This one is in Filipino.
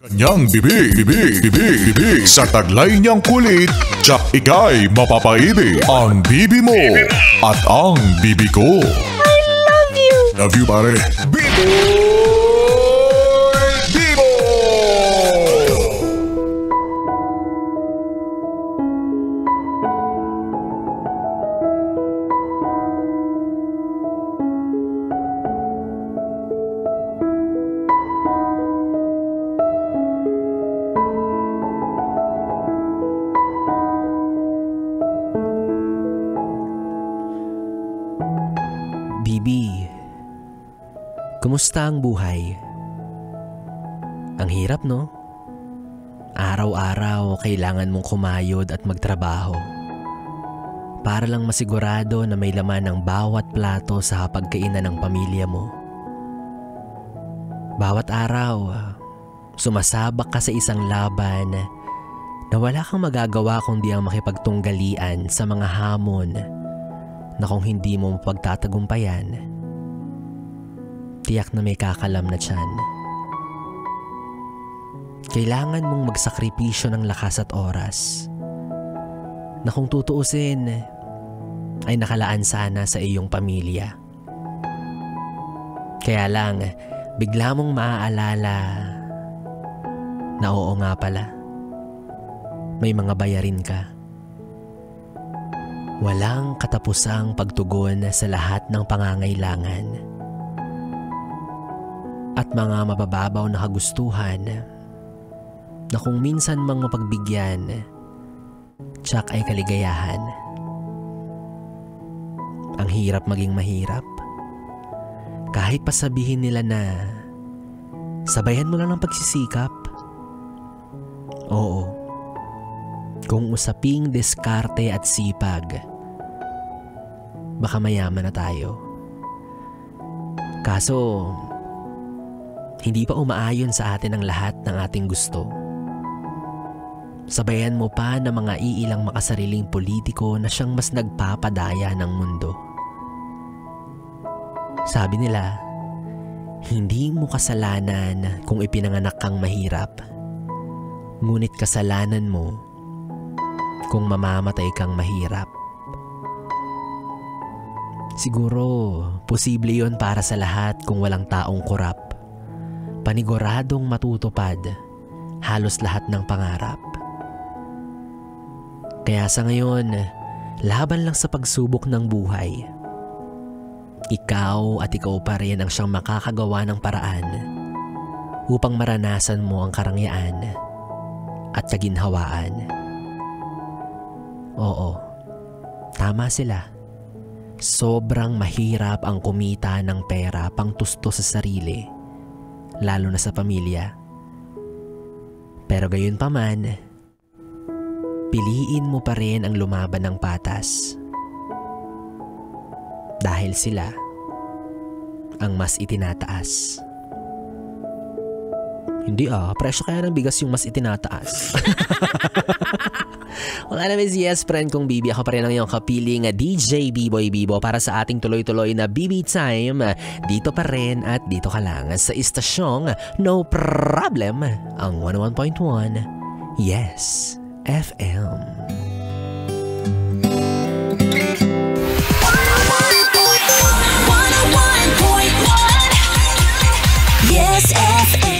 Kanyang bibig sa taglay niyang kulit, tsak ika'y mapapaibig. Ang bibi mo at ang bibi ko. I love you! Love you, pare. Bibo! Bibi, kumusta ang buhay? Ang hirap, no? Araw-araw kailangan mong kumayod at magtrabaho para lang masigurado na may laman ang bawat plato sa hapagkainan ng pamilya mo. Bawat araw, sumasabak ka sa isang laban na wala kang magagawa kundi ang makipagtunggalian sa mga hamon na kung hindi mo mapagtatagumpayan, tiyak na may kakalam na tiyan. Kailangan mong magsakripisyo ng lakas at oras na kung tutuusin ay nakalaan sana sa iyong pamilya. Kaya lang, bigla mong maaalala na oo nga pala, may mga bayarin ka. Walang katapusang pagtugon sa lahat ng pangangailangan at mga mabababaw na kagustuhan na kung minsan mang mapagbigyan, tsak ay kaligayahan. Ang hirap maging mahirap. Kahit pa sabihin nila na sabayan mo lang ng pagsisikap. Oo, kung usaping diskarte at sipag, baka mayaman na tayo. Kaso, hindi pa umaayon sa atin ang lahat ng ating gusto. Sabayan mo pa ng mga iilang makasariling politiko na siyang mas nagpapadaya ng mundo. Sabi nila, hindi mo kasalanan kung ipinanganak kang mahirap, ngunit kasalanan mo kung mamamatay kang mahirap. Siguro, posible yon para sa lahat kung walang taong kurap. Paniguradong matutupad halos lahat ng pangarap. Kaya sa ngayon, laban lang sa pagsubok ng buhay. Ikaw at ikaw pa rin ang siyang makakagawa ng paraan upang maranasan mo ang karangyaan at kaginhawaan. Oo, tama sila. Sobrang mahirap ang kumita ng pera pang tusto sa sarili, lalo na sa pamilya. Pero gayon pa man, piliin mo pa rin ang lumaban ng patas. Dahil sila ang mas itinataas. Hindi presyo kaya ng bigas yung mas itinataas. Wala naman yes friend kong Bibi. Ako pa rin ang iyong kapiling DJ B-Boy Bibo para sa ating tuloy-tuloy na BB Time. Dito pa rin at dito ka lang sa istasyong No Problem, ang 101.1 Yes FM. Yes FM.